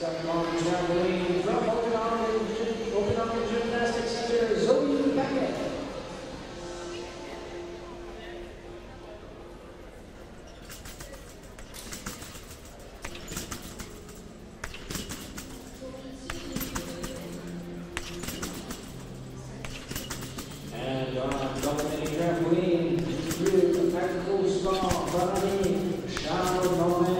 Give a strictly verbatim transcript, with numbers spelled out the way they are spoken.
Second on trampoline from Okinawa, Okinawa Gymnastics Center, Zoe Beckett. And on dominating trampoline, through the tactical strong, Barani, Charles Norman.